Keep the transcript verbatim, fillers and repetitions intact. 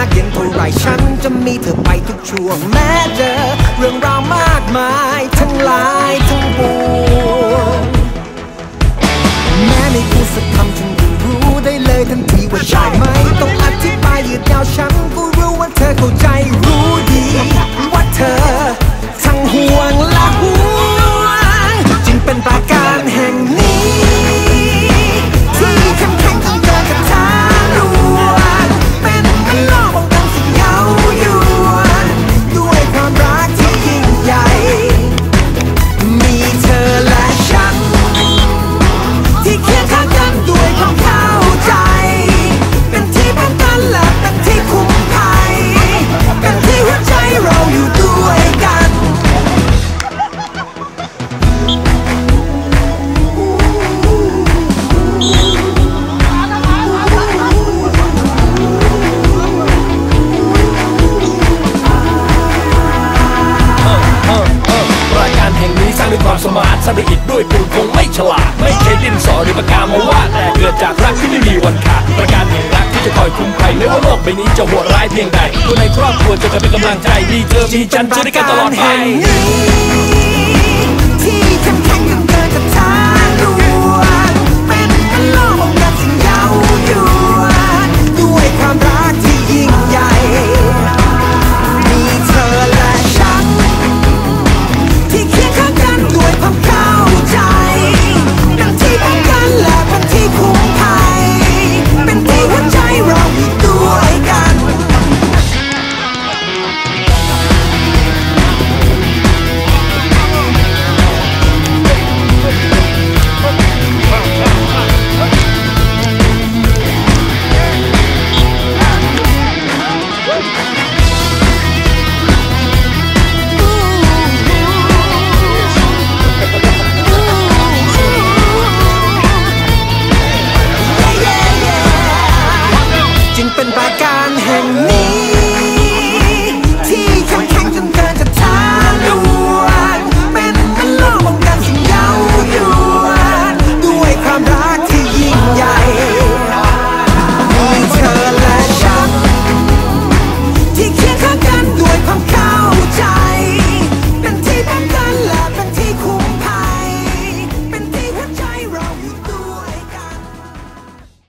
เย็นเท่าไรฉันจะมีเธอไปทุกช่วงแม้เจอเรื่องราวมากมายทั้งหลายทั้งปวงแม้ไม่พูดสักคำฉันก็รู้ได้เลยทันทีว่าใช่ไหมต้องอธิบายยืดยาวฉันก็รู้ว่าเธอเข้าใจรู้ดีว่าเธอทั้งห่วงและห่วงจึงเป็นประการแห่งนี้ที่เข้มแข็งจนเกินกับทางรวนเป็นโลกของกันสิ่งเย้ายวนด้วยความรักที่ยิ่งใหญ่มีเธอและฉันที่เคียงข้างกันด้วยความเข้าใจเป็นที่ป้องกันและเป็นที่คุ้มภัยเป็นที่หัวใจเราอยู่ด้วยกันด้วยความสมาร์ทสร้างด้วยอิฐด้วยปูนคงไม่ฉลาดไม่ใช่ดินสอหรือปากกามาวาดแต่เกิดจากรักที่ไม่มีวันขาดประการแห่งรักที่จะคอยคุ้มภัยไม่ว่าโลกใบนี้จะโหดร้ายเพียงใดตัวในครอบครัวจะเป็นกำลังใจดีเธอมีฉันจะได้กันตลอดไปที่